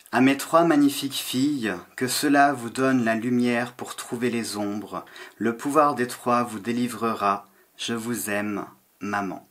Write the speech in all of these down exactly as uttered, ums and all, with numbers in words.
À mes trois magnifiques filles, que cela vous donne la lumière pour trouver les ombres. Le pouvoir des trois vous délivrera. Je vous aime, maman.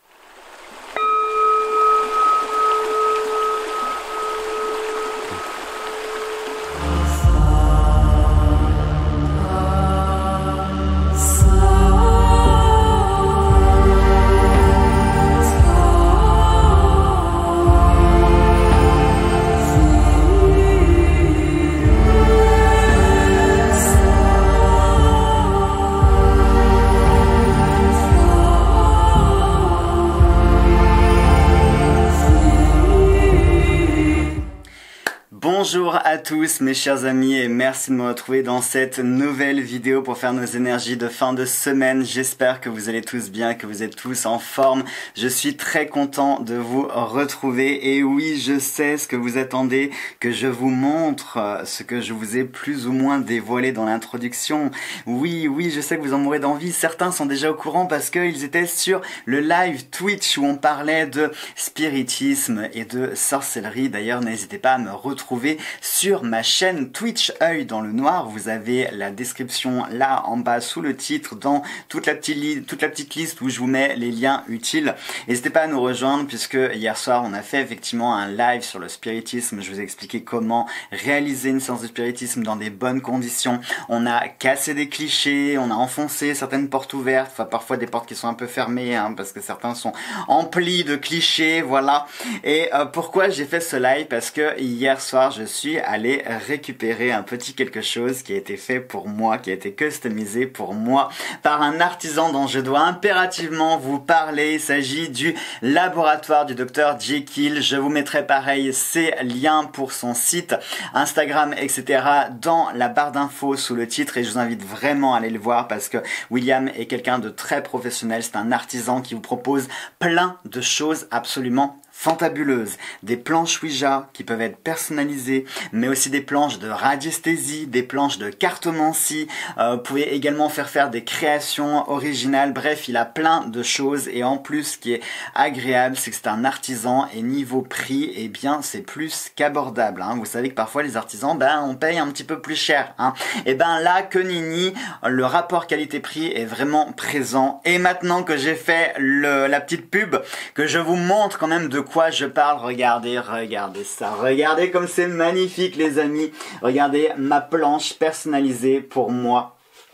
Bonjour à tous mes chers amis et merci de me retrouver dans cette nouvelle vidéo pour faire nos énergies de fin de semaine. J'espère que vous allez tous bien, que vous êtes tous en forme. Je suis très content de vous retrouver et oui, je sais ce que vous attendez, que je vous montre ce que je vous ai plus ou moins dévoilé dans l'introduction. Oui, oui, je sais que vous en mourrez d'envie. Certains sont déjà au courant parce qu'ils étaient sur le live Twitch où on parlait de spiritisme et de sorcellerie. D'ailleurs, n'hésitez pas à me retrouver sur ma chaîne Twitch Œil dans le Noir. Vous avez la description là en bas sous le titre dans toute la petite, toute la petite liste où je vous mets les liens utiles. N'hésitez pas à nous rejoindre puisque hier soir on a fait effectivement un live sur le spiritisme. Je vous ai expliqué comment réaliser une séance de spiritisme dans des bonnes conditions. On a cassé des clichés, on a enfoncé certaines portes ouvertes, enfin parfois des portes qui sont un peu fermées hein, parce que certains sont emplis de clichés, voilà. Et euh, pourquoi j'ai fait ce live? Parce que hier soir je suis allé récupérer un petit quelque chose qui a été fait pour moi, qui a été customisé pour moi par un artisan dont je dois impérativement vous parler. Il s'agit du laboratoire du docteur Jekyll. Je vous mettrai pareil ses liens pour son site, Instagram, et cetera dans la barre d'infos sous le titre et je vous invite vraiment à aller le voir parce que William est quelqu'un de très professionnel. C'est un artisan qui vous propose plein de choses absolument fantabuleuses, des planches Ouija qui peuvent être personnalisées, mais aussi des planches de radiesthésie, des planches de cartomancie. Euh, vous pouvez également faire faire des créations originales. Bref, il a plein de choses et en plus, ce qui est agréable, c'est que c'est un artisan et niveau prix, eh bien, c'est plus qu'abordable. Hein. Vous savez que parfois les artisans, ben, on paye un petit peu plus cher. Hein. Et ben là, que nini, le rapport qualité-prix est vraiment présent. Et maintenant que j'ai fait le, la petite pub, que je vous montre quand même de quoi je parle, regardez, regardez ça, regardez comme c'est magnifique les amis, regardez ma planche personnalisée pour moi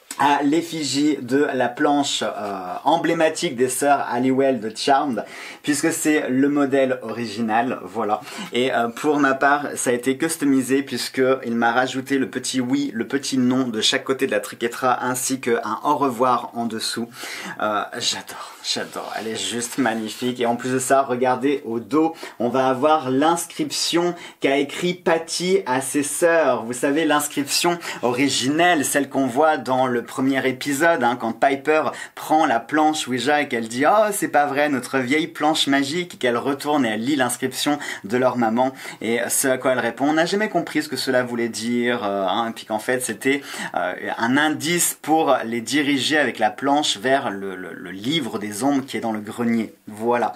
à l'effigie de la planche euh, emblématique des sœurs Halliwell de Charmed, puisque c'est le modèle original, voilà. Et euh, pour ma part, ça a été customisé puisque il m'a rajouté le petit oui, le petit non de chaque côté de la triquetra, ainsi qu'un au revoir en dessous. Euh, j'adore, j'adore, elle est juste magnifique. Et en plus de ça, regardez au dos, on va avoir l'inscription qu'a écrit Patty à ses sœurs. Vous savez, l'inscription originelle, celle qu'on voit dans le premier épisode, hein, quand Piper prend la planche Ouija et qu'elle dit « Oh, c'est pas vrai, notre vieille planche magique » et qu'elle retourne et elle lit l'inscription de leur maman. Et ce à quoi elle répond « On n'a jamais compris ce que cela voulait dire. Euh, hein, » et puis qu'en fait, c'était euh, un indice pour les diriger avec la planche vers le, le, le livre des ombres qui est dans le grenier. Voilà.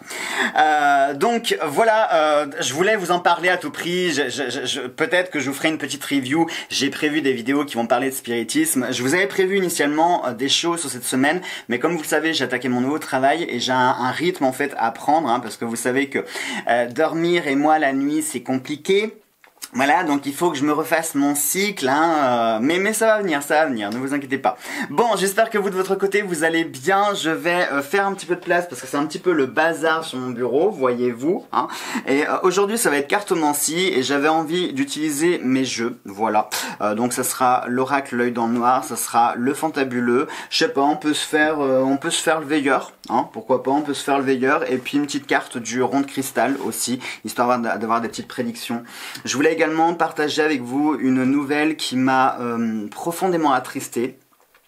Euh, donc, voilà, euh, je voulais vous en parler à tout prix. Je, je, je, peut-être que je vous ferai une petite review. J'ai prévu des vidéos qui vont parler de spiritisme. Je vous avais prévu initialement euh, des choses sur cette semaine, mais comme vous le savez, j'ai attaqué mon nouveau travail et j'ai un, un rythme en fait à prendre, hein, parce que vous savez que euh, dormir et moi la nuit c'est compliqué. Voilà, donc il faut que je me refasse mon cycle, hein, euh, mais, mais ça va venir, ça va venir, ne vous inquiétez pas. Bon, j'espère que vous de votre côté, vous allez bien. Je vais euh, faire un petit peu de place parce que c'est un petit peu le bazar sur mon bureau, voyez-vous. Hein. Et euh, aujourd'hui, ça va être cartomancie et j'avais envie d'utiliser mes jeux, voilà. Euh, donc ça sera l'oracle l'œil dans le noir, ça sera le fantabuleux. Je sais pas, on peut se faire, euh, on peut se faire le veilleur, hein, pourquoi pas, on peut se faire le veilleur. Et puis une petite carte du rond de cristal aussi, histoire d'avoir des petites prédictions. Je voulais également partager avec vous une nouvelle qui m'a euh, profondément attristé.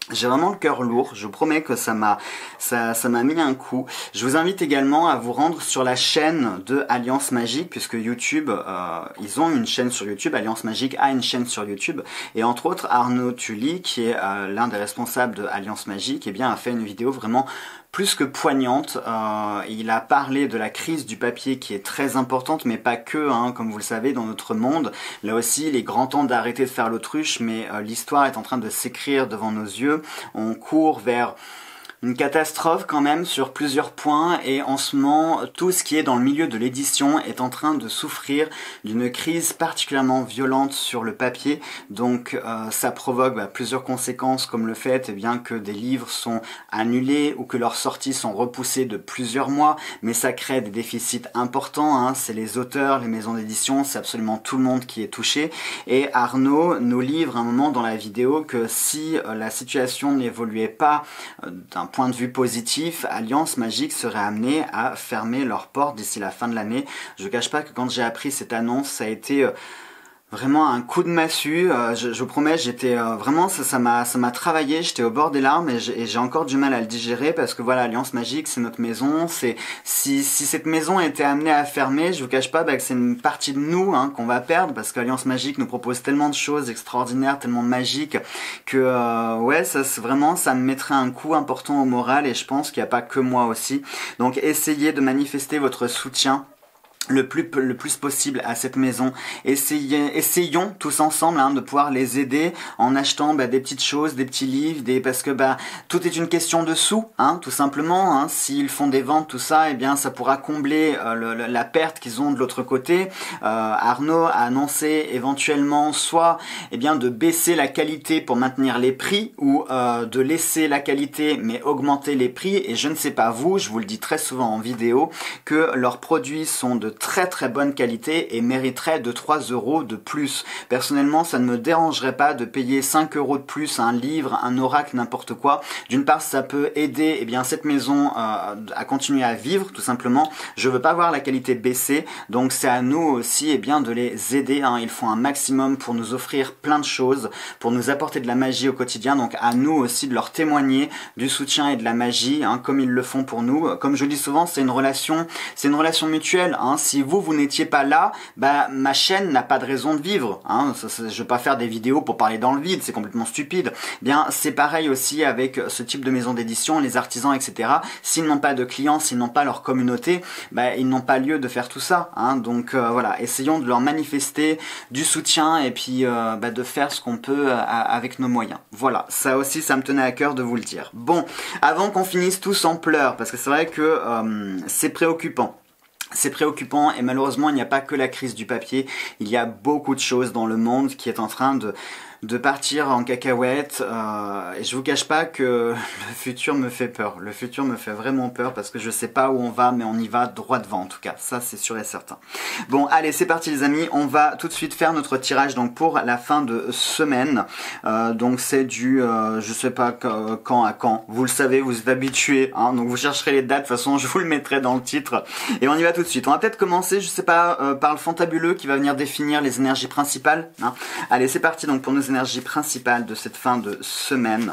J'ai vraiment le cœur lourd, je vous promets que ça m'a ça, ça m'a mis un coup. Je vous invite également à vous rendre sur la chaîne de Alliance Magique, puisque YouTube, euh, ils ont une chaîne sur YouTube, Alliance Magique a une chaîne sur YouTube, et entre autres Arnaud Tully, qui est euh, l'un des responsables de Alliance Magique, eh bien, a fait une vidéo vraiment plus que poignante. Euh, il a parlé de la crise du papier qui est très importante, mais pas que, hein, comme vous le savez, dans notre monde. Là aussi, il est grand temps d'arrêter de faire l'autruche, mais euh, l'histoire est en train de s'écrire devant nos yeux. On court vers une catastrophe quand même sur plusieurs points, et en ce moment tout ce qui est dans le milieu de l'édition est en train de souffrir d'une crise particulièrement violente sur le papier. Donc euh, ça provoque bah, plusieurs conséquences, comme le fait eh bien, que des livres sont annulés ou que leurs sorties sont repoussées de plusieurs mois, mais ça crée des déficits importants, hein. C'est les auteurs, les maisons d'édition, c'est absolument tout le monde qui est touché, et Arnaud nous livre un moment dans la vidéo que si euh, la situation n'évoluait pas euh, d'un point de vue positif, Alliance Magique serait amenée à fermer leurs portes d'ici la fin de l'année. Je ne cache pas que quand j'ai appris cette annonce, ça a été euh, vraiment un coup de massue. Euh, je, je vous promets, j'étais euh, vraiment, ça ça m'a ça m'a travaillé, j'étais au bord des larmes, et j'ai encore du mal à le digérer, parce que voilà, Alliance Magique, c'est notre maison. C'est si, si cette maison était amenée à fermer, je vous cache pas bah, que c'est une partie de nous hein, qu'on va perdre, parce qu'Alliance Magique nous propose tellement de choses extraordinaires, tellement magiques, que euh, ouais, ça c'est vraiment, ça me mettrait un coup important au moral, et je pense qu'il n'y a pas que moi aussi. Donc essayez de manifester votre soutien le plus le plus possible à cette maison. Essayez, essayons tous ensemble hein, de pouvoir les aider en achetant bah, des petites choses, des petits livres, des parce que bah tout est une question de sous, hein, tout simplement. Hein. S'ils font des ventes, tout ça, eh bien ça pourra combler euh, le, le, la perte qu'ils ont de l'autre côté. Euh, Arnaud a annoncé éventuellement soit eh bien de baisser la qualité pour maintenir les prix, ou euh, de laisser la qualité mais augmenter les prix. Et je ne sais pas vous, je vous le dis très souvent en vidéo, que leurs produits sont de très très bonne qualité et mériterait deux trois euros de plus. Personnellement, ça ne me dérangerait pas de payer cinq euros de plus un livre, un oracle, n'importe quoi. D'une part, ça peut aider eh bien, cette maison euh, à continuer à vivre, tout simplement. Je veux pas voir la qualité baisser, donc c'est à nous aussi eh bien, de les aider. Hein. Ils font un maximum pour nous offrir plein de choses, pour nous apporter de la magie au quotidien, donc à nous aussi de leur témoigner du soutien et de la magie, hein, comme ils le font pour nous. Comme je dis souvent, c'est une relation, c'est une relation mutuelle. Hein. Si vous, vous n'étiez pas là, bah, ma chaîne n'a pas de raison de vivre. Hein. Ça, ça, je ne vais pas faire des vidéos pour parler dans le vide, c'est complètement stupide. Bien, c'est pareil aussi avec ce type de maison d'édition, les artisans, et cetera. S'ils n'ont pas de clients, s'ils n'ont pas leur communauté, bah, ils n'ont pas lieu de faire tout ça. Hein. Donc euh, voilà, essayons de leur manifester du soutien, et puis euh, bah, de faire ce qu'on peut euh, avec nos moyens. Voilà, ça aussi, ça me tenait à cœur de vous le dire. Bon, avant qu'on finisse tous en pleurs, parce que c'est vrai que euh, c'est préoccupant. C'est préoccupant, et malheureusement il n'y a pas que la crise du papier, il y a beaucoup de choses dans le monde qui est en train de, de partir en cacahuète, euh, et je vous cache pas que le futur me fait peur, le futur me fait vraiment peur, parce que je sais pas où on va, mais on y va droit devant en tout cas, ça c'est sûr et certain. Bon allez, c'est parti les amis, on va tout de suite faire notre tirage donc pour la fin de semaine. Euh, donc c'est du euh, je sais pas quand à quand, vous le savez, vous êtes habitués, hein, donc vous chercherez les dates, de toute façon je vous le mettrai dans le titre, et on y va tout de suite. On va peut-être commencer, je sais pas, euh, par le fantabuleux qui va venir définir les énergies principales, hein. Allez, c'est parti donc pour nos énergies principales de cette fin de semaine.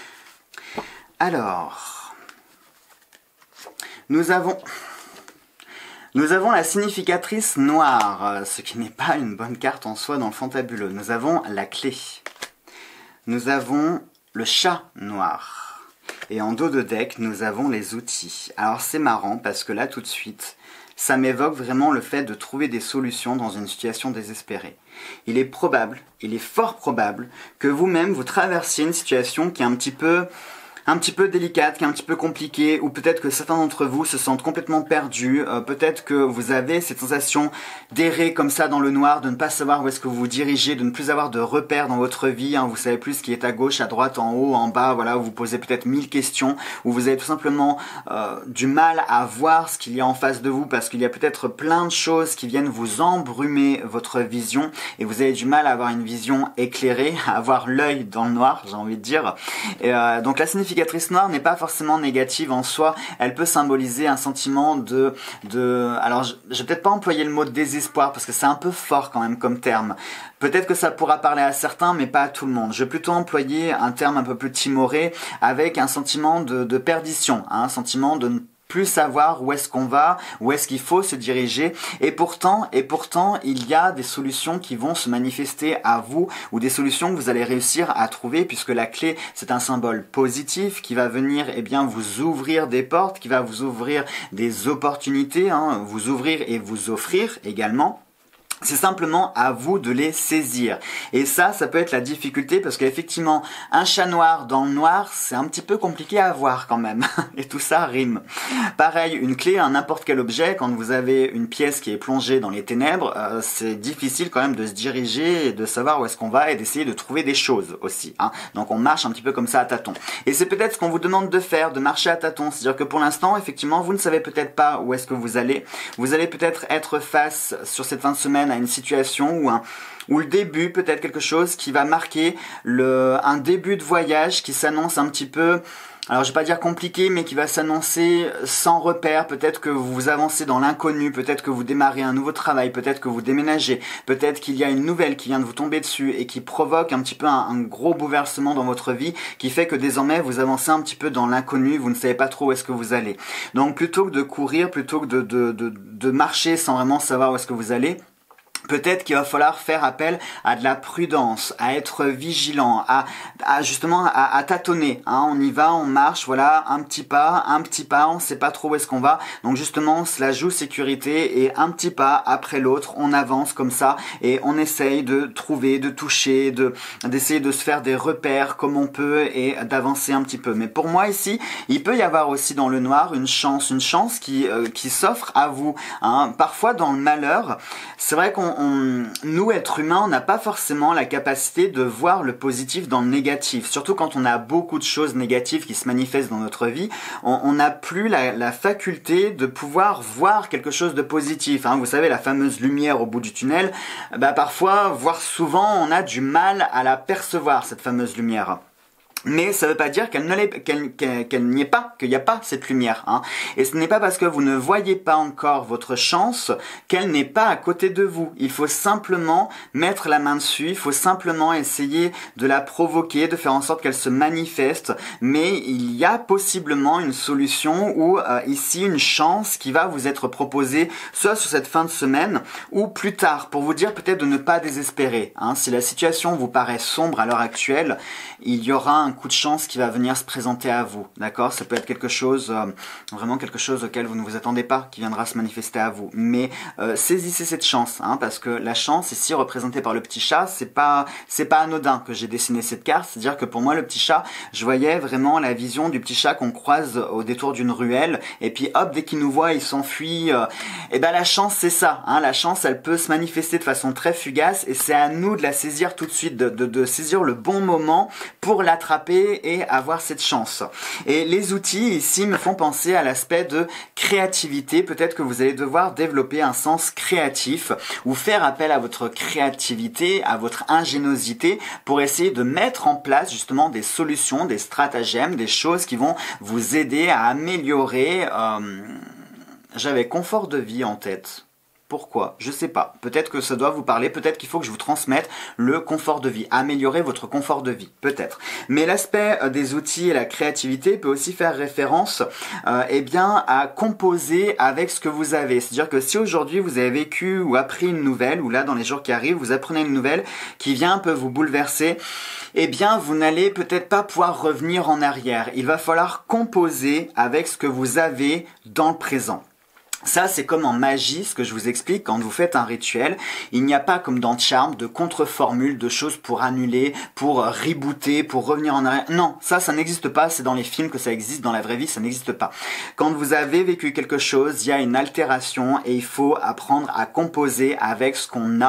Alors, nous avons nous avons la significatrice noire, ce qui n'est pas une bonne carte en soi dans le fantabuleux. Nous avons la clé. Nous avons le chat noir. Et en dos de deck, nous avons les outils. Alors c'est marrant parce que là tout de suite, ça m'évoque vraiment le fait de trouver des solutions dans une situation désespérée. Il est probable, il est fort probable que vous-même vous traversiez une situation qui est un petit peu... un petit peu délicate, qui est un petit peu compliquée, ou peut-être que certains d'entre vous se sentent complètement perdus, euh, peut-être que vous avez cette sensation d'errer comme ça dans le noir, de ne pas savoir où est-ce que vous vous dirigez, de ne plus avoir de repères dans votre vie, hein, vous savez plus ce qui est à gauche, à droite, en haut, en bas, voilà, vous vous posez peut-être mille questions, ou vous avez tout simplement euh, du mal à voir ce qu'il y a en face de vous, parce qu'il y a peut-être plein de choses qui viennent vous embrumer votre vision, et vous avez du mal à avoir une vision éclairée, à avoir l'œil dans le noir, j'ai envie de dire. Et, euh, donc la signification significatrice noire n'est pas forcément négative en soi, elle peut symboliser un sentiment de... de alors je, je vais peut-être pas employer le mot désespoir parce que c'est un peu fort quand même comme terme. Peut-être que ça pourra parler à certains mais pas à tout le monde. Je vais plutôt employer un terme un peu plus timoré avec un sentiment de, de perdition, hein, un sentiment de ne plus savoir où est-ce qu'on va, où est-ce qu'il faut se diriger, et pourtant, et pourtant, il y a des solutions qui vont se manifester à vous, ou des solutions que vous allez réussir à trouver, puisque la clé, c'est un symbole positif qui va venir, eh bien, vous ouvrir des portes, qui va vous ouvrir des opportunités, hein, vous ouvrir et vous offrir également. C'est simplement à vous de les saisir. Et ça, ça peut être la difficulté parce qu'effectivement, un chat noir dans le noir, c'est un petit peu compliqué à voir quand même. Et tout ça rime. Pareil, une clé à n'importe quel objet, quand vous avez une pièce qui est plongée dans les ténèbres, euh, c'est difficile quand même de se diriger et de savoir où est-ce qu'on va et d'essayer de trouver des choses aussi. Hein. Donc on marche un petit peu comme ça à tâtons. Et c'est peut-être ce qu'on vous demande de faire, de marcher à tâtons. C'est-à-dire que pour l'instant, effectivement, vous ne savez peut-être pas où est-ce que vous allez. Vous allez peut-être être face sur cette fin de semaine à une situation ou un ou le début, peut-être quelque chose qui va marquer le un début de voyage qui s'annonce un petit peu, alors je vais pas dire compliqué, mais qui va s'annoncer sans repère. Peut-être que vous avancez dans l'inconnu, peut-être que vous démarrez un nouveau travail, peut-être que vous déménagez, peut-être qu'il y a une nouvelle qui vient de vous tomber dessus et qui provoque un petit peu un, un gros bouleversement dans votre vie, qui fait que désormais vous avancez un petit peu dans l'inconnu, vous ne savez pas trop où est-ce que vous allez. Donc plutôt que de courir, plutôt que de, de, de, de marcher sans vraiment savoir où est-ce que vous allez, peut-être qu'il va falloir faire appel à de la prudence, à être vigilant, à, à justement à, à tâtonner. Hein. On y va, on marche, voilà, un petit pas, un petit pas, on ne sait pas trop où est-ce qu'on va. Donc justement, cela joue sécurité et un petit pas après l'autre, on avance comme ça et on essaye de trouver, de toucher, de d'essayer de se faire des repères comme on peut et d'avancer un petit peu. Mais pour moi ici, il peut y avoir aussi dans le noir une chance, une chance qui euh, qui s'offre à vous. Hein. Parfois dans le malheur, c'est vrai qu'on On, nous, êtres humains, on n'a pas forcément la capacité de voir le positif dans le négatif. Surtout quand on a beaucoup de choses négatives qui se manifestent dans notre vie, on n'a plus la, la faculté de pouvoir voir quelque chose de positif. Hein. Vous savez, la fameuse lumière au bout du tunnel, bah, parfois, voire souvent, on a du mal à la percevoir, cette fameuse lumière. Mais ça ne veut pas dire qu'elle ne l'est, qu'elle, qu'elle, qu'elle n'y est pas, qu'il n'y a pas cette lumière. Hein. Et ce n'est pas parce que vous ne voyez pas encore votre chance qu'elle n'est pas à côté de vous. Il faut simplement mettre la main dessus, il faut simplement essayer de la provoquer, de faire en sorte qu'elle se manifeste. Mais il y a possiblement une solution ou euh, ici une chance qui va vous être proposée, soit sur cette fin de semaine ou plus tard, pour vous dire peut-être de ne pas désespérer. Hein. Si la situation vous paraît sombre à l'heure actuelle, il y aura un un coup de chance qui va venir se présenter à vous, d'accord? Ça peut être quelque chose, euh, vraiment quelque chose auquel vous ne vous attendez pas, qui viendra se manifester à vous. Mais euh, saisissez cette chance, hein, parce que la chance, ici représentée par le petit chat, c'est pas, c'est pas anodin que j'ai dessiné cette carte. C'est-à-dire que pour moi, le petit chat, je voyais vraiment la vision du petit chat qu'on croise au détour d'une ruelle, et puis hop, dès qu'il nous voit, il s'enfuit. Euh, et ben la chance, c'est ça, hein, la chance, elle peut se manifester de façon très fugace, et c'est à nous de la saisir tout de suite, de, de, de saisir le bon moment pour l'attraper et avoir cette chance. Et les outils ici me font penser à l'aspect de créativité. Peut-être que vous allez devoir développer un sens créatif ou faire appel à votre créativité, à votre ingéniosité pour essayer de mettre en place justement des solutions, des stratagèmes, des choses qui vont vous aider à améliorer. Euh, j'avais confort de vie en tête. Pourquoi? Je sais pas. Peut-être que ça doit vous parler, peut-être qu'il faut que je vous transmette le confort de vie, améliorer votre confort de vie, peut-être. Mais l'aspect des outils et la créativité peut aussi faire référence euh, eh bien, à composer avec ce que vous avez. C'est-à-dire que si aujourd'hui vous avez vécu ou appris une nouvelle, ou là dans les jours qui arrivent, vous apprenez une nouvelle qui vient un peu vous bouleverser, eh bien vous n'allez peut-être pas pouvoir revenir en arrière. Il va falloir composer avec ce que vous avez dans le présent. Ça, c'est comme en magie, ce que je vous explique, quand vous faites un rituel, il n'y a pas comme dans Charm de contre-formule, de choses pour annuler, pour rebooter, pour revenir en arrière. Non, ça, ça n'existe pas, c'est dans les films que ça existe, dans la vraie vie, ça n'existe pas. Quand vous avez vécu quelque chose, il y a une altération et il faut apprendre à composer avec ce qu'on a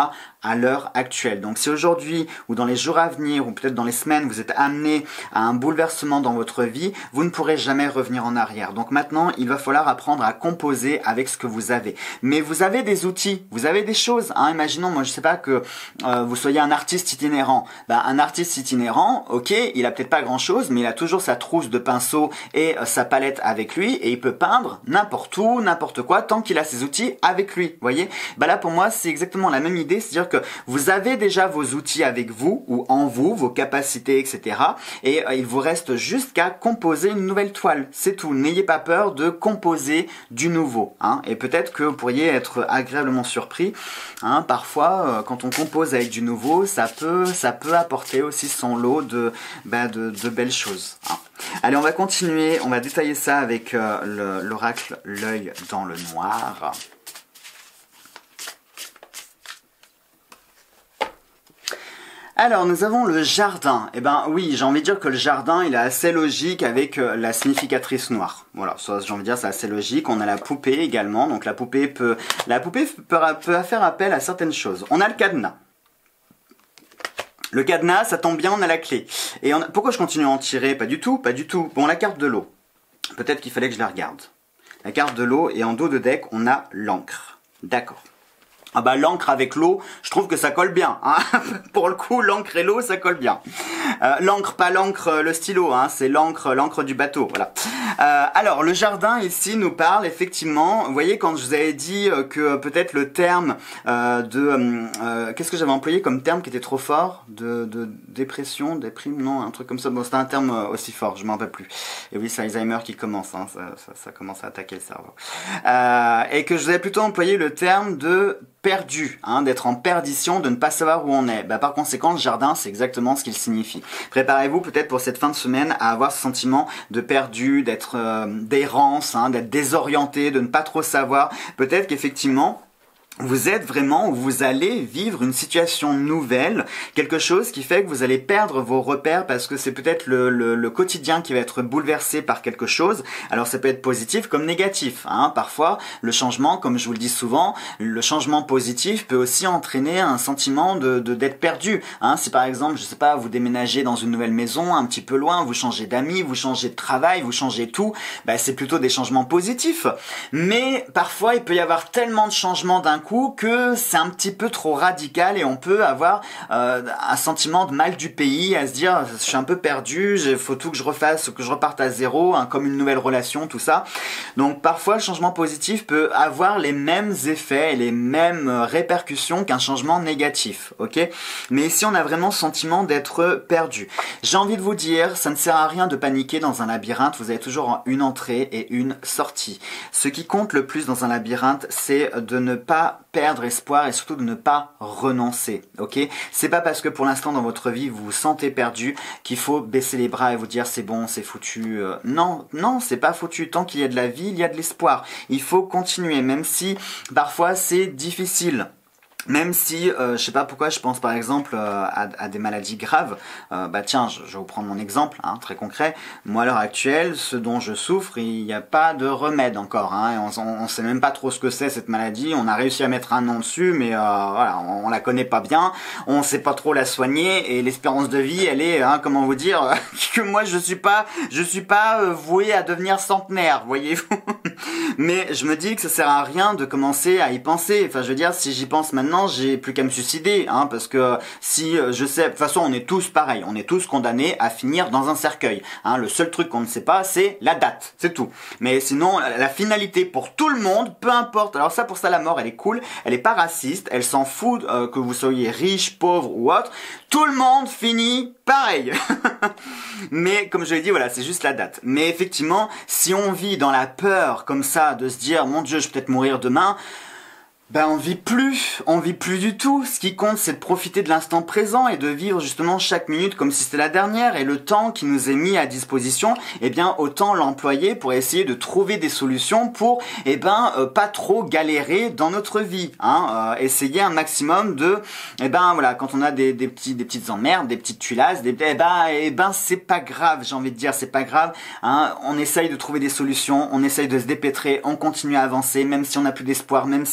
à l'heure actuelle. Donc si aujourd'hui ou dans les jours à venir ou peut-être dans les semaines vous êtes amené à un bouleversement dans votre vie, vous ne pourrez jamais revenir en arrière. Donc maintenant il va falloir apprendre à composer avec ce que vous avez. Mais vous avez des outils, vous avez des choses. Hein. Imaginons, moi je sais pas que euh, vous soyez un artiste itinérant. Ben, un artiste itinérant, ok, il a peut-être pas grand chose, mais il a toujours sa trousse de pinceau et euh, sa palette avec lui et il peut peindre n'importe où, n'importe quoi, tant qu'il a ses outils avec lui. Vous voyez? Ben là pour moi c'est exactement la même idée, c'est-à-dire que vous avez déjà vos outils avec vous ou en vous, vos capacités, et cetera. Et euh, il vous reste juste qu'à composer une nouvelle toile. C'est tout. N'ayez pas peur de composer du nouveau. Hein. Et peut-être que vous pourriez être agréablement surpris. Hein. Parfois, euh, quand on compose avec du nouveau, ça peut, ça peut apporter aussi son lot de, bah, de, de belles choses. Hein. Allez, on va continuer. On va détailler ça avec euh, l'oracle L'œil dans le noir. Alors, nous avons le jardin. Eh ben oui, j'ai envie de dire que le jardin, il est assez logique avec euh, la significatrice noire. Voilà, ça, j'ai envie de dire, c'est assez logique. On a la poupée également. Donc la poupée peut, la poupée peut, peut faire appel à certaines choses. On a le cadenas. Le cadenas, ça tombe bien, on a la clé. Et on a... pourquoi je continue à en tirer? Pas du tout, pas du tout. Bon, la carte de l'eau. Peut-être qu'il fallait que je la regarde. La carte de l'eau et en dos de deck, on a l'encre. D'accord. Ah bah l'encre avec l'eau, je trouve que ça colle bien. Hein. Pour le coup, l'encre et l'eau, ça colle bien. Euh, l'encre, pas l'encre, le stylo, hein, c'est l'encre, l'encre du bateau. Voilà. Euh, alors le jardin ici nous parle effectivement. Vous voyez quand je vous avais dit que peut-être le terme euh, de euh, qu'est-ce que j'avais employé comme terme qui était trop fort, de, de dépression, déprime, non, un truc comme ça. Bon, c'était un terme aussi fort, je m'en rappelle plus. Et oui, c'est Alzheimer qui commence, hein, ça, ça, ça commence à attaquer le cerveau. Euh, et que je vous avais plutôt employé le terme de perdu, hein, d'être en perdition, de ne pas savoir où on est. Bah, par conséquent, le jardin, c'est exactement ce qu'il signifie. Préparez-vous peut-être pour cette fin de semaine à avoir ce sentiment de perdu, d'être euh, d'errance, hein, d'être désorienté, de ne pas trop savoir. Peut-être qu'effectivement, vous êtes vraiment où vous allez vivre une situation nouvelle, quelque chose qui fait que vous allez perdre vos repères parce que c'est peut-être le, le, le quotidien qui va être bouleversé par quelque chose. Alors ça peut être positif comme négatif. Hein. Parfois, le changement, comme je vous le dis souvent, le changement positif peut aussi entraîner un sentiment de, de d'être perdu. Hein. Si par exemple, je sais pas, vous déménagez dans une nouvelle maison, un petit peu loin, vous changez d'amis, vous changez de travail, vous changez tout, bah, c'est plutôt des changements positifs. Mais parfois, il peut y avoir tellement de changements d'un coup que c'est un petit peu trop radical et on peut avoir euh, un sentiment de mal du pays, à se dire je suis un peu perdu, il faut tout que je refasse, que je reparte à zéro, hein, comme une nouvelle relation, tout ça. Donc parfois le changement positif peut avoir les mêmes effets et les mêmes répercussions qu'un changement négatif, ok? Mais ici on a vraiment le sentiment d'être perdu. J'ai envie de vous dire, ça ne sert à rien de paniquer dans un labyrinthe, vous avez toujours une entrée et une sortie. Ce qui compte le plus dans un labyrinthe, c'est de ne pas perdre espoir et surtout de ne pas renoncer, ok? C'est pas parce que pour l'instant dans votre vie vous vous sentez perdu qu'il faut baisser les bras et vous dire c'est bon, c'est foutu. Euh, non, non, c'est pas foutu. Tant qu'il y a de la vie, il y a de l'espoir. Il faut continuer, même si parfois c'est difficile. Même si, euh, je sais pas pourquoi, je pense par exemple euh, à, à des maladies graves. Euh, bah tiens, je, je vais vous prendre mon exemple, hein, très concret. Moi à l'heure actuelle, ce dont je souffre, il n'y a pas de remède encore. Hein, on, on, on sait même pas trop ce que c'est cette maladie. On a réussi à mettre un nom dessus, mais euh, voilà, on, on la connaît pas bien. On sait pas trop la soigner et l'espérance de vie, elle est, hein, comment vous dire, que moi je suis pas, je suis pas euh, voué à devenir centenaire, voyez-vous. Mais je me dis que ça sert à rien de commencer à y penser. Enfin, je veux dire, si j'y pense maintenant, j'ai plus qu'à me suicider, hein, parce que si je sais, de toute façon, on est tous pareils, on est tous condamnés à finir dans un cercueil. Hein, le seul truc qu'on ne sait pas, c'est la date, c'est tout. Mais sinon, la finalité pour tout le monde, peu importe. Alors ça, pour ça, la mort, elle est cool, elle est pas raciste, elle s'en fout euh, que vous soyez riche, pauvre ou autre. Tout le monde finit pareil. Mais comme je l'ai dit, voilà, c'est juste la date. Mais effectivement, si on vit dans la peur comme ça, de se dire, mon Dieu, je vais peut-être mourir demain, ben on vit plus, on vit plus du tout. Ce qui compte, c'est de profiter de l'instant présent et de vivre justement chaque minute comme si c'était la dernière. Et le temps qui nous est mis à disposition, eh bien autant l'employer pour essayer de trouver des solutions pour, eh ben euh, pas trop galérer dans notre vie. Hein, euh, essayer un maximum de, eh ben voilà, quand on a des, des petits, des petites emmerdes, des petites tuilasses, des, eh ben, eh ben c'est pas grave. J'ai envie de dire, c'est pas grave. Hein, on essaye de trouver des solutions, on essaye de se dépêtrer, on continue à avancer, même si on n'a plus d'espoir, même si on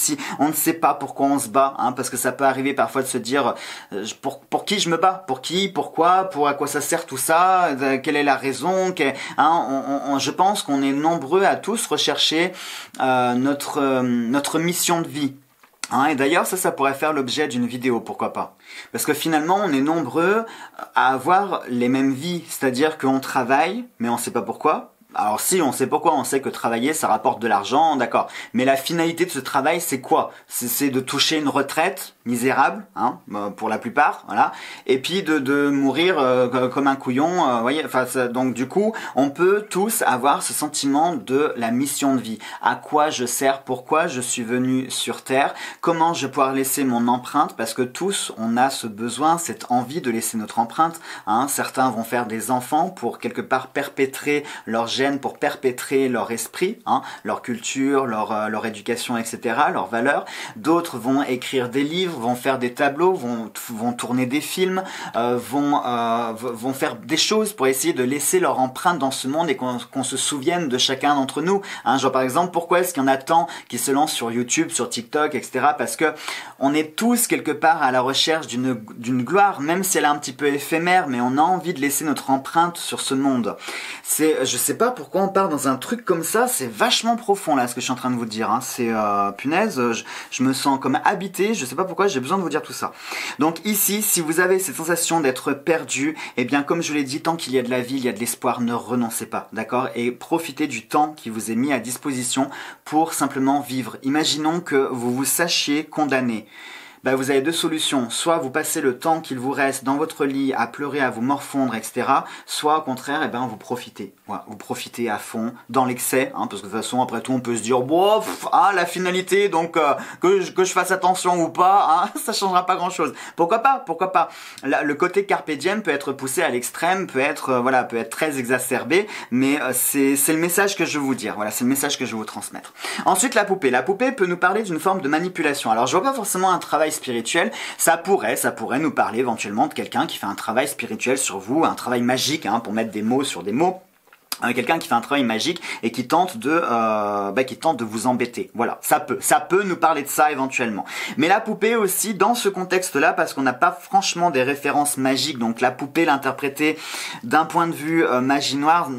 on ne sait pas pourquoi on se bat, hein, parce que ça peut arriver parfois de se dire euh, pour, pour qui je me bats, pour qui, pourquoi, pour à quoi ça sert tout ça, euh, quelle est la raison, quelle, hein, on, on, je pense qu'on est nombreux à tous rechercher euh, notre, euh, notre mission de vie. Hein, et d'ailleurs, ça, ça pourrait faire l'objet d'une vidéo, pourquoi pas. Parce que finalement, on est nombreux à avoir les mêmes vies, c'est-à-dire qu'on travaille, mais on ne sait pas pourquoi. Alors si, on sait pourquoi, on sait que travailler, ça rapporte de l'argent, d'accord. Mais la finalité de ce travail, c'est quoi? C'est de toucher une retraite misérable, hein, pour la plupart, voilà. Et puis de, de mourir euh, comme un couillon, euh, voyez. Enfin, ça, donc du coup, on peut tous avoir ce sentiment de la mission de vie. À quoi je sers? Pourquoi je suis venu sur Terre? Comment je vais pouvoir laisser mon empreinte? Parce que tous, on a ce besoin, cette envie de laisser notre empreinte. Hein. Certains vont faire des enfants pour quelque part perpétrer leur pour perpétrer leur esprit, hein, leur culture, leur, euh, leur éducation, et cetera, leurs valeurs. D'autres vont écrire des livres, vont faire des tableaux, vont, vont tourner des films, euh, vont, euh, vont faire des choses pour essayer de laisser leur empreinte dans ce monde et qu'on qu'on se souvienne de chacun d'entre nous. Hein, genre par exemple, pourquoi est-ce qu'il y en a tant qui se lancent sur YouTube, sur TikTok, et cetera. Parce que on est tous quelque part à la recherche d'une d'une gloire, même si elle est un petit peu éphémère, mais on a envie de laisser notre empreinte sur ce monde. C'est, je sais pas pourquoi on part dans un truc comme ça, c'est vachement profond là ce que je suis en train de vous dire, hein. C'est euh, punaise, je, je me sens comme habité, je sais pas pourquoi j'ai besoin de vous dire tout ça. Donc ici, si vous avez cette sensation d'être perdu, eh bien comme je l'ai dit, tant qu'il y a de la vie, il y a de l'espoir, ne renoncez pas, d'accord? Et profitez du temps qui vous est mis à disposition pour simplement vivre. Imaginons que vous vous sachiez condamné. Ben, vous avez deux solutions. Soit vous passez le temps qu'il vous reste dans votre lit à pleurer, à vous morfondre, et cetera. Soit au contraire, eh ben, vous profitez. Voilà, vous profitez à fond, dans l'excès, hein, parce que de toute façon, après tout, on peut se dire, bon, pff, ah, la finalité, donc euh, que, je, que je fasse attention ou pas, hein, ça changera pas grand-chose. Pourquoi pas? Pourquoi pas? Là, le côté carpe diem peut être poussé à l'extrême, peut être, euh, voilà, peut être très exacerbé, mais euh, c'est c'est le message que je veux vous dire. Voilà, c'est le message que je veux vous transmettre. Ensuite, la poupée. La poupée peut nous parler d'une forme de manipulation. Alors, je vois pas forcément un travail spirituel, ça pourrait, ça pourrait nous parler éventuellement de quelqu'un qui fait un travail spirituel sur vous, un travail magique, hein, pour mettre des mots sur des mots. Euh, quelqu'un qui fait un travail magique et qui tente de euh, bah, qui tente de vous embêter. Voilà, ça peut, ça peut nous parler de ça éventuellement. Mais la poupée aussi dans ce contexte-là, parce qu'on n'a pas franchement des références magiques, donc la poupée l'interpréter d'un point de vue euh, magie noire.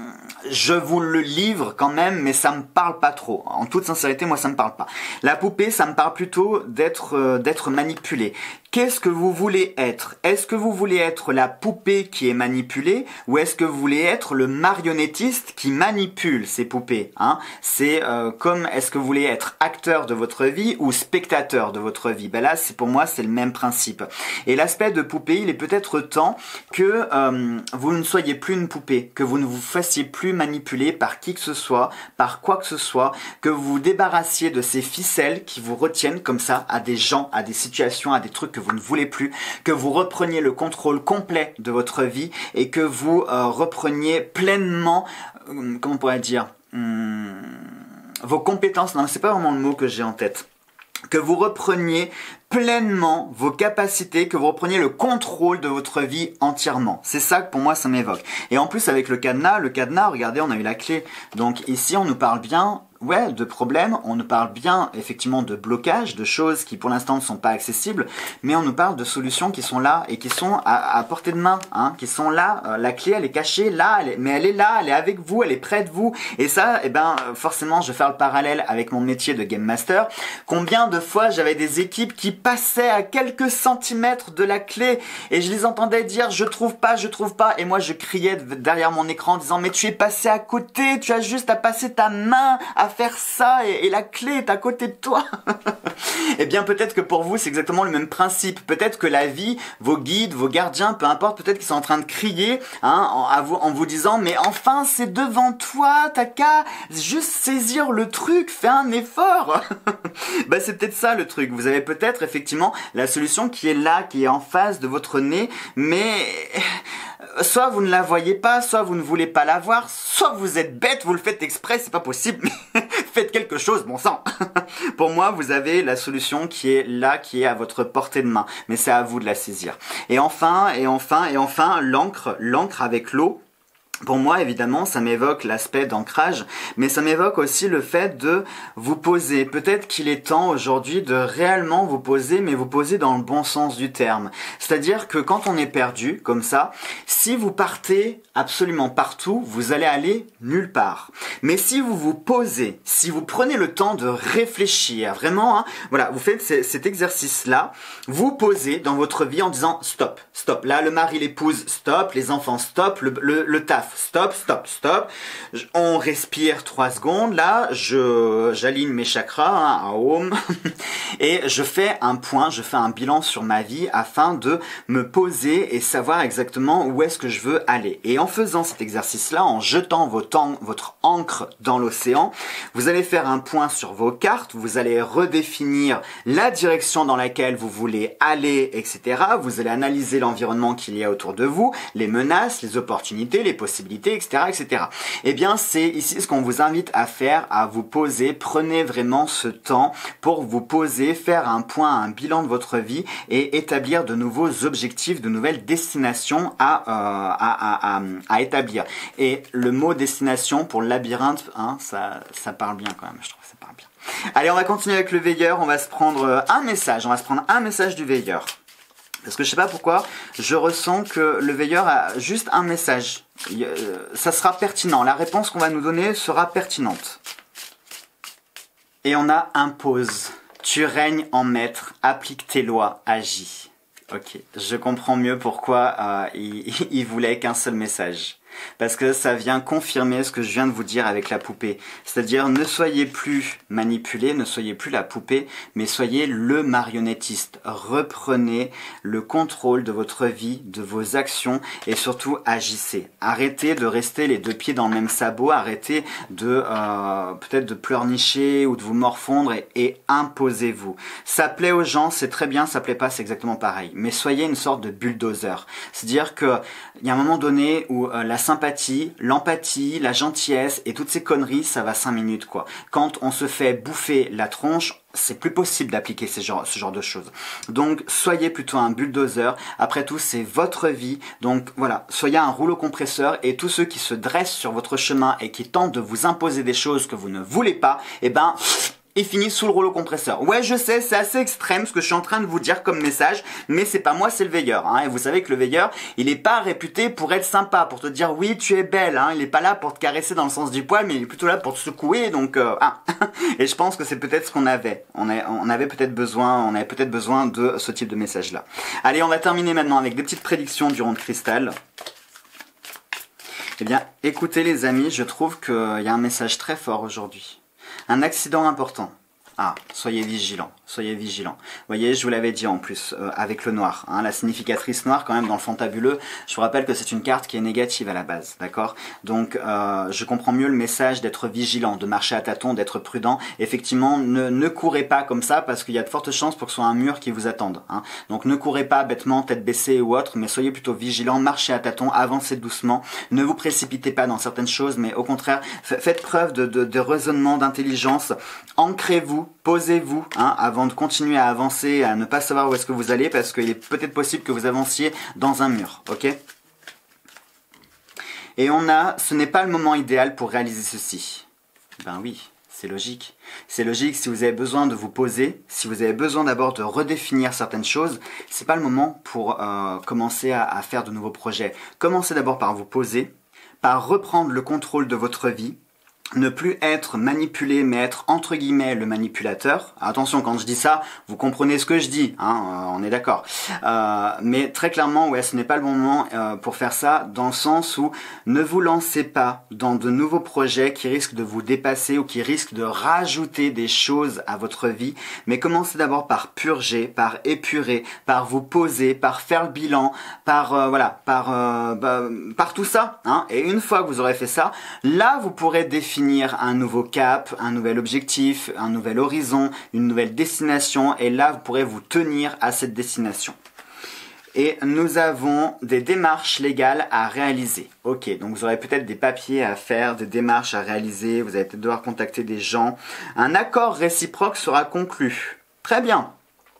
Je vous le livre quand même, mais ça me parle pas trop. En toute sincérité, moi ça me parle pas. La poupée, ça me parle plutôt d'être euh, d'être manipulé. Qu'est-ce que vous voulez être? Est-ce que vous voulez être la poupée qui est manipulée ou est-ce que vous voulez être le marionnettiste qui manipule ces poupées, hein? C'est euh, comme est-ce que vous voulez être acteur de votre vie ou spectateur de votre vie? Ben là, c'est pour moi, c'est le même principe. Et l'aspect de poupée, il est peut-être temps que euh, vous ne soyez plus une poupée, que vous ne vous fassiez plus manipuler par qui que ce soit, par quoi que ce soit, que vous vous débarrassiez de ces ficelles qui vous retiennent comme ça à des gens, à des situations, à des trucs que vous ne voulez plus, que vous repreniez le contrôle complet de votre vie et que vous euh, repreniez pleinement, euh, comment on pourrait dire, hum, vos compétences. Non, c'est pas vraiment le mot que j'ai en tête. Que vous repreniez pleinement vos capacités, que vous repreniez le contrôle de votre vie entièrement. C'est ça que pour moi ça m'évoque. Et en plus avec le cadenas, le cadenas, regardez, on a eu la clé. Donc ici on nous parle bien, ouais, de problèmes, on nous parle bien effectivement de blocages, de choses qui pour l'instant ne sont pas accessibles, mais on nous parle de solutions qui sont là et qui sont à, à portée de main, hein, qui sont là. Euh, la clé elle est cachée là, elle est, mais elle est là, elle est avec vous, elle est près de vous. Et ça, eh ben forcément je vais faire le parallèle avec mon métier de Game Master. Combien de fois j'avais des équipes qui passaient à quelques centimètres de la clé et je les entendais dire je trouve pas, je trouve pas, et moi je criais derrière mon écran en disant mais tu es passé à côté, tu as juste à passer ta main à faire ça et, et la clé est à côté de toi. Et bien peut-être que pour vous c'est exactement le même principe. Peut-être que la vie, vos guides, vos gardiens, peu importe, peut-être qu'ils sont en train de crier, hein, en, à vous, en vous disant mais enfin c'est devant toi, t'as qu'à juste saisir le truc, fais un effort. Bah c'est peut-être ça le truc. Vous avez peut-être effectivement la solution qui est là, qui est en face de votre nez, mais soit vous ne la voyez pas, soit vous ne voulez pas la voir, soit vous êtes bête, vous le faites exprès, c'est pas possible, mais faites quelque chose, bon sang. Pour moi, vous avez la solution qui est là, qui est à votre portée de main, mais c'est à vous de la saisir. Et enfin, et enfin, et enfin, l'encre, l'encre avec l'eau. Pour moi, évidemment, ça m'évoque l'aspect d'ancrage, mais ça m'évoque aussi le fait de vous poser. Peut-être qu'il est temps aujourd'hui de réellement vous poser, mais vous poser dans le bon sens du terme. C'est-à-dire que quand on est perdu, comme ça, si vous partez absolument partout, vous allez aller nulle part. Mais si vous vous posez, si vous prenez le temps de réfléchir, vraiment, hein, voilà, vous faites cet exercice-là, vous posez dans votre vie en disant stop, stop. Là, le mari, l'épouse, stop, les enfants, stop, le, le, le taf, stop, stop, stop. On respire trois secondes. Là, je j'aligne mes chakras, hein, à Om, et je fais un point, je fais un bilan sur ma vie afin de me poser et savoir exactement où est-ce que je veux aller. Et en faisant cet exercice-là, en jetant votre, votre encre dans l'océan, vous allez faire un point sur vos cartes, vous allez redéfinir la direction dans laquelle vous voulez aller, et cetera. Vous allez analyser l'environnement qu'il y a autour de vous, les menaces, les opportunités, les possibilités, et cetera, et cetera. Eh bien, c'est ici ce qu'on vous invite à faire, à vous poser. Prenez vraiment ce temps pour vous poser, faire un point, un bilan de votre vie et établir de nouveaux objectifs, de nouvelles destinations à, euh, à, à, à, à établir. Et le mot destination pour le labyrinthe, hein, ça, ça parle bien quand même, je trouve, ça parle bien. Allez, on va continuer avec le veilleur. On va se prendre un message. On va se prendre un message du veilleur. Parce que je sais pas pourquoi, je ressens que le veilleur a juste un message. Ça sera pertinent. La réponse qu'on va nous donner sera pertinente. Et on a impose. Tu règnes en maître, applique tes lois, agis. Ok, je comprends mieux pourquoi euh, il, il voulait qu'un seul message. Parce que ça vient confirmer ce que je viens de vous dire avec la poupée. C'est-à-dire, ne soyez plus manipulé, ne soyez plus la poupée, mais soyez le marionnettiste. Reprenez le contrôle de votre vie, de vos actions et surtout agissez. Arrêtez de rester les deux pieds dans le même sabot, arrêtez de euh, peut-être de pleurnicher ou de vous morfondre et, et imposez-vous. Ça plaît aux gens, c'est très bien, ça plaît pas, c'est exactement pareil. Mais soyez une sorte de bulldozer. C'est-à-dire que il y a un moment donné où euh, la sympathie, l'empathie, la gentillesse et toutes ces conneries, ça va cinq minutes quoi. Quand on se fait bouffer la tronche, c'est plus possible d'appliquer ce genre, ce genre de choses. Donc, soyez plutôt un bulldozer. Après tout, c'est votre vie. Donc, voilà, soyez un rouleau compresseur et tous ceux qui se dressent sur votre chemin et qui tentent de vous imposer des choses que vous ne voulez pas, eh ben... et finit sous le rouleau compresseur. Ouais, je sais, c'est assez extrême ce que je suis en train de vous dire comme message, mais c'est pas moi, c'est le veilleur. Hein. Et vous savez que le veilleur, il est pas réputé pour être sympa, pour te dire oui, tu es belle. Hein. Il est pas là pour te caresser dans le sens du poil, mais il est plutôt là pour te secouer. Donc, euh, ah. Et je pense que c'est peut-être ce qu'on avait. On, a, on avait peut-être besoin, on avait peut-être besoin de ce type de message-là. Allez, on va terminer maintenant avec des petites prédictions du rond de cristal. Eh bien, écoutez les amis, je trouve qu'il y a un message très fort aujourd'hui. Un accident important. Ah, soyez vigilants, soyez vigilants. Vous voyez, je vous l'avais dit en plus, euh, avec le noir, hein, la significatrice noire quand même dans le fantabuleux, je vous rappelle que c'est une carte qui est négative à la base, d'accord? Donc, euh, je comprends mieux le message d'être vigilant, de marcher à tâtons, d'être prudent. Effectivement, ne, ne courez pas comme ça parce qu'il y a de fortes chances pour que ce soit un mur qui vous attende. Hein. Donc, ne courez pas bêtement, tête baissée ou autre, mais soyez plutôt vigilants, marchez à tâtons, avancez doucement, ne vous précipitez pas dans certaines choses, mais au contraire, faites preuve de, de, de raisonnement, d'intelligence, ancrez-vous, posez-vous hein, avant de continuer à avancer, à ne pas savoir où est-ce que vous allez, parce qu'il est peut-être possible que vous avanciez dans un mur, ok? Et on a, ce n'est pas le moment idéal pour réaliser ceci. Ben oui, c'est logique. C'est logique si vous avez besoin de vous poser, si vous avez besoin d'abord de redéfinir certaines choses, c'est pas le moment pour euh, commencer à, à faire de nouveaux projets. Commencez d'abord par vous poser, par reprendre le contrôle de votre vie, ne plus être manipulé, mais être entre guillemets le manipulateur. Attention, quand je dis ça, vous comprenez ce que je dis, hein, euh, on est d'accord. Euh, mais très clairement, ouais, ce n'est pas le bon moment euh, pour faire ça, dans le sens où ne vous lancez pas dans de nouveaux projets qui risquent de vous dépasser ou qui risquent de rajouter des choses à votre vie, mais commencez d'abord par purger, par épurer, par vous poser, par faire le bilan, par euh, voilà, par euh, bah, par tout ça, hein. Et une fois que vous aurez fait ça, là vous pourrez définir un nouveau cap, un nouvel objectif, un nouvel horizon, une nouvelle destination, et là vous pourrez vous tenir à cette destination. Et nous avons des démarches légales à réaliser. Ok, donc vous aurez peut-être des papiers à faire, des démarches à réaliser, vous allez peut-être devoir contacter des gens. Un accord réciproque sera conclu. Très bien.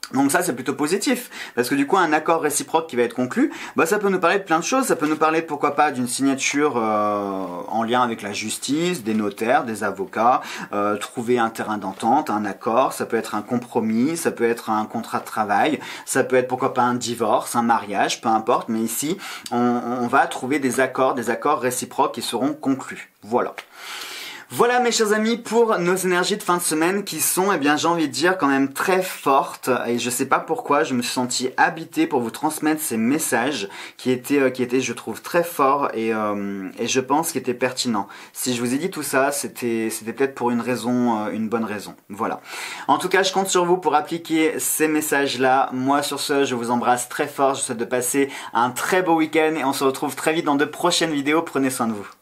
Donc ça c'est plutôt positif, parce que du coup un accord réciproque qui va être conclu, bah ça peut nous parler de plein de choses, ça peut nous parler pourquoi pas d'une signature euh, en lien avec la justice, des notaires, des avocats, euh, trouver un terrain d'entente, un accord, ça peut être un compromis, ça peut être un contrat de travail, ça peut être pourquoi pas un divorce, un mariage, peu importe, mais ici on, on va trouver des accords, des accords réciproques qui seront conclus. Voilà. Voilà mes chers amis pour nos énergies de fin de semaine qui sont, eh bien j'ai envie de dire quand même très fortes, et je sais pas pourquoi je me suis senti habité pour vous transmettre ces messages qui étaient, euh, qui étaient je trouve très forts et, euh, et je pense qu'ils étaient pertinents. Si je vous ai dit tout ça, c'était c'était peut-être pour une raison, euh, une bonne raison. Voilà. En tout cas je compte sur vous pour appliquer ces messages là. Moi sur ce je vous embrasse très fort, je vous souhaite de passer un très beau week-end et on se retrouve très vite dans de prochaines vidéos. Prenez soin de vous.